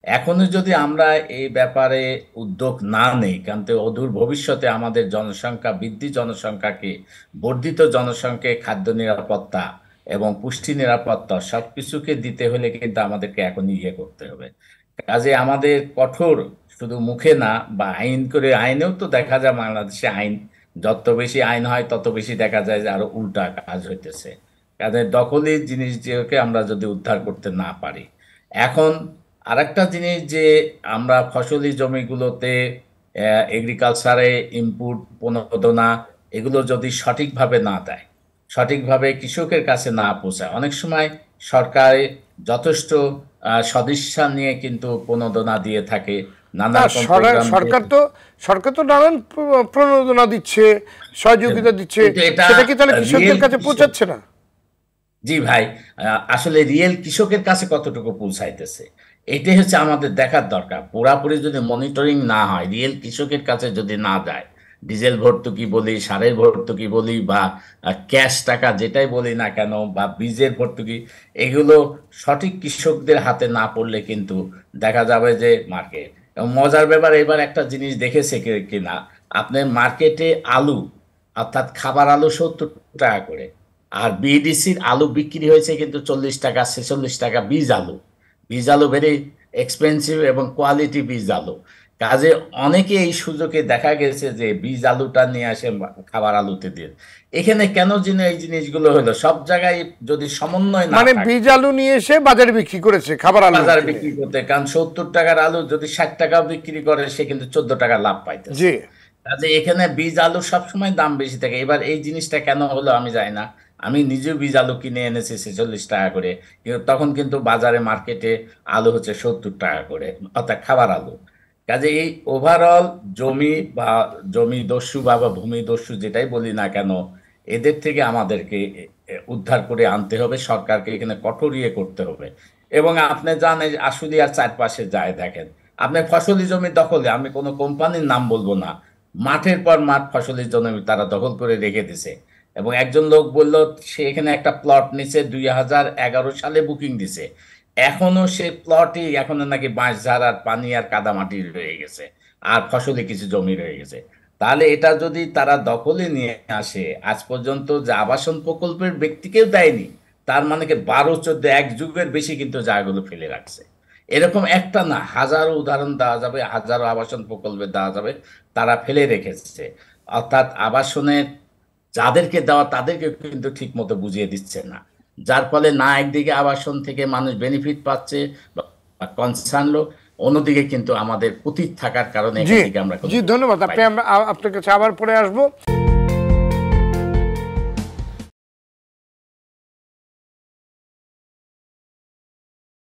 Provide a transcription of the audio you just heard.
এখনো যদি আমরা এই ব্যাপারে উদ্যোগ না নেই, কারণ তো অদূর ভবিষ্যতে আমাদের জনসংখ্যা বৃদ্ধি, জনসংখ্যাকে বর্ধিত জনসংখ্যায় খাদ্য নিরাপত্তা এবং পুষ্টি নিরাপত্তা সবকিছুকে দিতে হলে কিন্তু আমাদেরকে এখন ইয়ে করতে হবে। কাজে আমাদের কঠোর, শুধু মুখে না, বা আইন করে, আইনেও তো দেখা যায় বাংলাদেশে আইন, যত বেশি আইন হয় তত বেশি দেখা যায় যে আরো উল্টা কাজ হইতেছে। কাজে দখলি জিনিসগুলোকে আমরা যদি উদ্ধার করতে না পারি, এখন আরেকটা জিনিস যে আমরা ফসলি জমিগুলোতে এগ্রিকালচারে ইনপুট প্রণোদনা এগুলো যদি সঠিকভাবে না দেয়, সঠিকভাবে কৃষকের কাছে না পৌঁছায়, অনেক সময় সরকার যথেষ্ট সদিচ্ছা নিয়ে কিন্তু প্রণোদনা দিয়ে থাকে, নানা না, রকম প্রোগ্রাম দিয়ে। সরকার তো নানান প্রণোদনা দিচ্ছে, সহযোগিতা দিচ্ছে। কিন্তু এটা সেটা কি তাহলে রিয়েল কৃষকদের কাছে কৃষক, পৌঁছাচ্ছে না? জি ভাই, আসলে রিয়েল কৃষকের কাছে কতটুকু পৌঁছাইতেছে এটাই হচ্ছে আমাদের দেখার দরকার। পুরাপুরি যদি মনিটরিং না হয়, রিয়েল কৃষকের কাছে যদি না যায়, ডিজেল ভর্তুকি বলি, সারের ভর্তুকি বলি, বা ক্যাশ টাকা যেটাই বলি না কেন, বা বীজের ভর্তুকি, এগুলো সঠিক কৃষকদের হাতে না পড়লে কিন্তু দেখা যাবে যে মার্কেট। এবং মজার ব্যাপার, এবার একটা জিনিস দেখেছে কিনা, আপনার মার্কেটে আলু, অর্থাৎ খাবার আলু 70 টাকা করে, আর বিডিসির আলু বিক্রি হয়েছে কিন্তু 40 টাকা, 46 টাকা। বীজ আলু, বীজ আলু ভেরি এক্সপেন্সিভ এবং কোয়ালিটি বীজ আলু। কাজে অনেকে এই সুযোগে দেখা গেছে যে বীজ আলুটা নিয়ে আসে খাবার আলুতে দিয়ে। এখানে কেন যেন এই জিনিসগুলো হলো, সব জায়গায় যদি সমন্বয় না মানে থাকে, বীজ আলু নিয়ে এসে বাজারে বিক্রি করেছে খাবার আলু বাজার কিনে। বিক্রি করতে, কারণ 70 টাকার আলু যদি 60 টাকাও বিক্রি করে সে কিন্তু 14 টাকা লাভ পাইতেছে। জি। কাজে এখানে বীজ আলু সবসময় দাম বেশি থাকে। এবার এই জিনিসটা কেন হলো আমি জানি না। আমি নিজেও বীজ আলু কিনে এনেছি 46 টাকা করে, কিন্তু তখন কিন্তু বাজারে মার্কেটে আলু হচ্ছে 70 টাকা করে, অর্থাৎ খাবার আলু। কাজে এই ওভারঅল জমি বা জমি দস্যু বা ভূমি দস্যু যেটাই বলি না কেন, এদের থেকে আমাদেরকে উদ্ধার করে আনতে হবে, সরকারকে এখানে কঠোর ইয়ে করতে হবে। এবং আপনি জানেন আশুলিয়ার চারপাশে যায় দেখেন, আপনি ফসলি জমি দখলে, আমি কোনো কোম্পানির নাম বলবো না, মাঠের পর মাঠ ফসলি জমি তারা দখল করে রেখে দিছে। এবং একজন লোক বলল সে এখানে একটা প্লট নিচে 2011 সালে বুকিং দিছে, এখনো সে প্লটই এখনো নাকি বাঁশঝাড় আর পানি আর কাদামাটি রয়ে গেছে, আর ফসলি কিছু জমি রয়ে গেছে। তাহলে এটা যদি তারা দখলে নিয়ে আসে, আজ পর্যন্ত যে আবাসন প্রকল্পের ব্যক্তিকেও দেয়নি, তার মানে কি 12, 14, এক যুগের বেশি কিন্তু জায়গাগুলো ফেলে রাখছে। এরকম একটা না, হাজারো উদাহরণ দেওয়া যাবে, হাজারো আবাসন প্রকল্পে দেওয়া যাবে, তারা ফেলে রেখেছে। অর্থাৎ আবাসনের যাদেরকে দেওয়া তাদেরকে কিন্তু ঠিক মতো বুঝিয়ে দিচ্ছে না, যার ফলে না একদিকে আবাসন থেকে মানুষ বেনিফিট পাচ্ছে বা কনসার্ন লোক, অন্যদিকে কিন্তু আমাদের পতিত থাকার কারণে জি। এখান থেকে আমরা কোনো জি, ধন্যবাদ। পাই। আপনার কাছে আবার পরে আসবো।